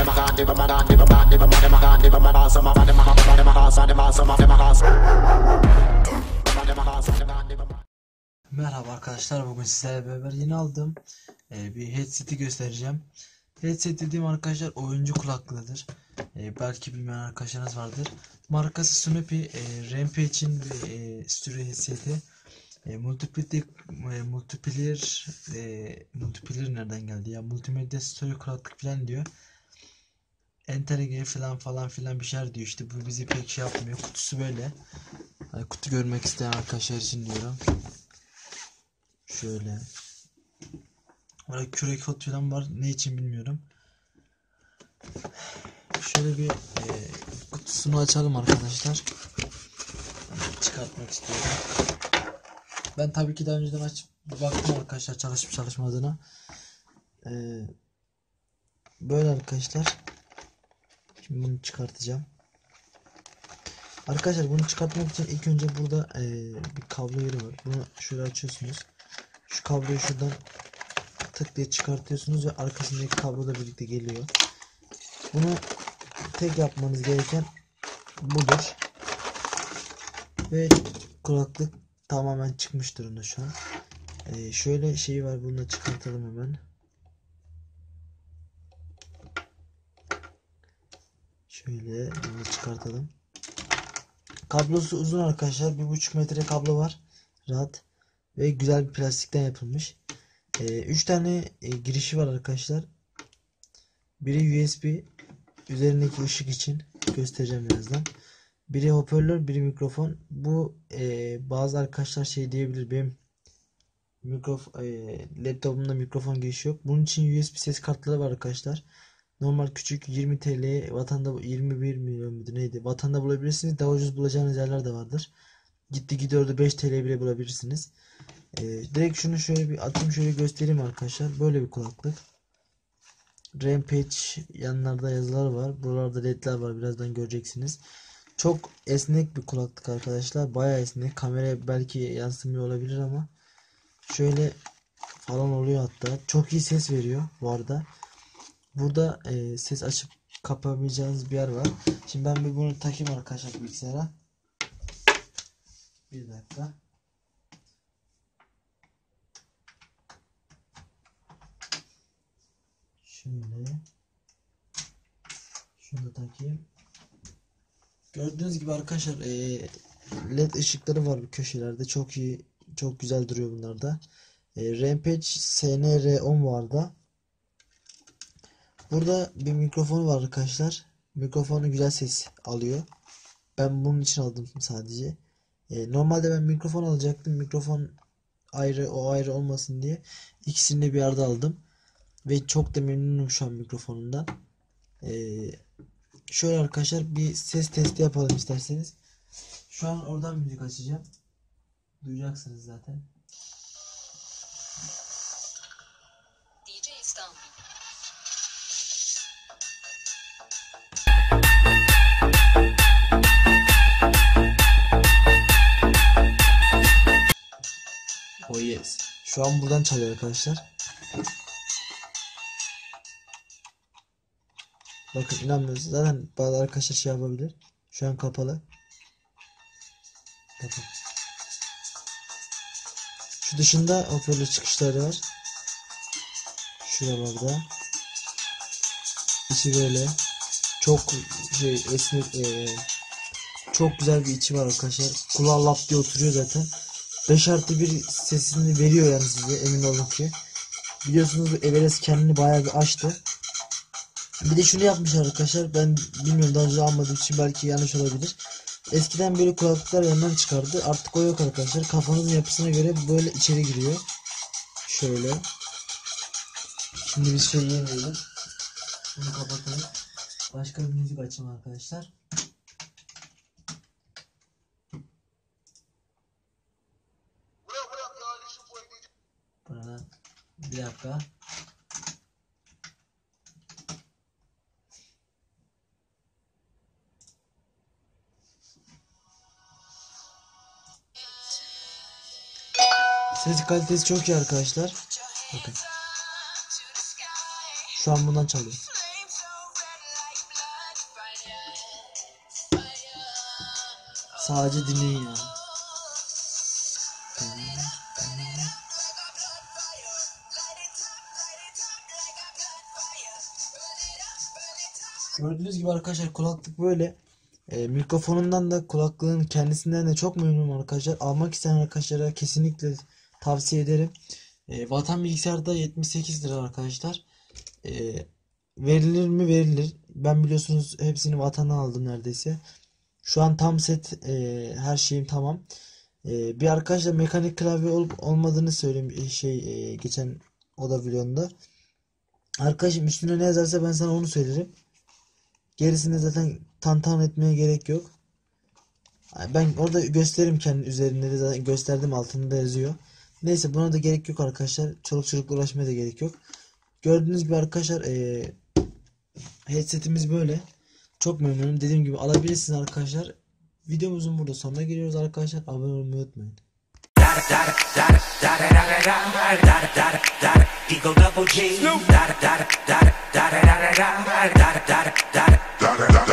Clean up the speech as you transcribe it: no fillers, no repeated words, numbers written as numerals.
Merhaba arkadaşlar, bugün sizlerle beraber yeni aldığım bir headset'i göstereceğim. Headset dediğim arkadaşlar oyuncu kulaklığıdır. Belki bilmeyen arkadaşlarınız vardır. Markası Snoopy, Rampage'in bir stüdyo headset'i. Multiplayer nereden geldi ya? Multimedya story kulaklık falan diyor. Enter'e falan filan bir şeyler diyor işte. Bu bizi pek şey yapmıyor. Kutusu böyle. Hani kutu görmek isteyen arkadaşlar için diyorum. Şöyle. Orada kürek kod falan var. Ne için bilmiyorum. Şöyle bir kutusunu açalım arkadaşlar. Çıkartmak istiyorum. Ben tabii ki daha önceden açıp baktım arkadaşlar çalışıp çalışmadığına. Böyle arkadaşlar. Şimdi bunu çıkartacağım. Arkadaşlar bunu çıkartmak için ilk önce burada bir kablo yeri var. Bunu şöyle açıyorsunuz. Şu kabloyu şuradan tık diye çıkartıyorsunuz ve arkasındaki kabloyla birlikte geliyor. Bunu tek yapmanız gereken budur. Ve kulaklık tamamen çıkmış durumda şu an. Şöyle şeyi var, bunu da çıkartalım hemen. Şöyle bunu çıkartalım. Kablosu uzun arkadaşlar. 1,5 metre kablo var. Rahat. Ve güzel bir plastikten yapılmış. 3 tane girişi var arkadaşlar. Biri USB. Üzerindeki ışık için göstereceğim birazdan. Biri hoparlör, biri mikrofon. Bu bazı arkadaşlar şey diyebilir, benim laptopumda mikrofon girişi yok. Bunun için USB ses kartları var arkadaşlar. Normal küçük 20 TL'ye vatanda 21 milyon müydü neydi? Vatanda bulabilirsiniz. Daha ucuz bulacağınız yerler de vardır. Gitti gidiyordu 5 TL bile bulabilirsiniz. Direkt şunu şöyle bir atayım, şöyle göstereyim arkadaşlar. Böyle bir kulaklık. Rampage yanlarda yazılar var. Buralarda ledler var. Birazdan göreceksiniz. Çok esnek bir kulaklık arkadaşlar. Bayağı esnek. Kameraya belki yansımıyor olabilir ama şöyle falan oluyor hatta. Çok iyi ses veriyor bu arada. Burada ses açıp kapamayacağınız bir yer var. Şimdi ben bir bunu takayım arkadaşlar bilgisayara. Bir dakika. Şöyle. Şunu da takayım. Gördüğünüz gibi arkadaşlar LED ışıkları var bu köşelerde. Çok iyi, çok güzel duruyor bunlar da. Rampage SNR10 vardı. Burada bir mikrofon var arkadaşlar. Mikrofonu güzel ses alıyor. Ben bunun için aldım sadece. Normalde ben mikrofon alacaktım. Mikrofon ayrı, o ayrı olmasın diye. İkisini de bir arada aldım. Ve çok da memnunum şu an mikrofonundan. Şöyle arkadaşlar bir ses testi yapalım isterseniz. Şu an oradan müzik açacağım. Duyacaksınız zaten. DJ İstanbul. Oh yes. Şu an buradan çalıyor arkadaşlar. Bakın inanmıyorsunuz. Zaten bazı arkadaşlar şey yapabilir. Şu an kapalı. Bakın. Şu dışında hoparlör çıkışları var. Şuralarda. İçi böyle. Çok esnek. Çok güzel bir içi var arkadaşlar. Kulağa lap diye oturuyor zaten. 5+1 sesini veriyor yani size, emin olun ki. Biliyorsunuz bu Everest kendini bayağı bir açtı. Bir de şunu yapmışlar arkadaşlar. Ben bilmiyorum, daha önce almadığım için belki yanlış olabilir. Eskiden böyle kulaklıklar yandan çıkardı. Artık o yok arkadaşlar. Kafanızın yapısına göre böyle içeri giriyor. Şöyle. Şimdi biz şey yemeyelim. Bunu kapatalım. Başka bir müzik açalım arkadaşlar. Buradan bir dakika. Ses kalitesi çok iyi arkadaşlar. Bakın. Şu an bundan çalıyor. Sadece dinleyin ya. Gördüğünüz gibi arkadaşlar kulaklık böyle. Mikrofonundan da kulaklığın kendisinden de çok memnunum arkadaşlar. Almak isteyen arkadaşlara kesinlikle tavsiye ederim. Vatan bilgisayarda 78 lira arkadaşlar. Verilir mi? Verilir. Ben biliyorsunuz hepsini Vatan'dan aldım neredeyse. Şu an tam set, her şeyim tamam. Bir arkadaşla mekanik klavye olup olmadığını söyleyeyim, geçen oda vlogunda. Arkadaşım üstüne ne yazarsa ben sana onu söylerim. Gerisini zaten tantan etmeye gerek yok. Ben orada gösteririm kendi üzerinde de, zaten gösterdim, altında yazıyor. Neyse, buna da gerek yok arkadaşlar. Çoluk çocukla uğraşmaya da gerek yok. Gördüğünüz gibi arkadaşlar headsetimiz böyle. Çok memnunum. Dediğim gibi alabilirsiniz arkadaşlar. Videomuzun burada sonuna geliyoruz arkadaşlar. Abone olmayı unutmayın. Eagle double G.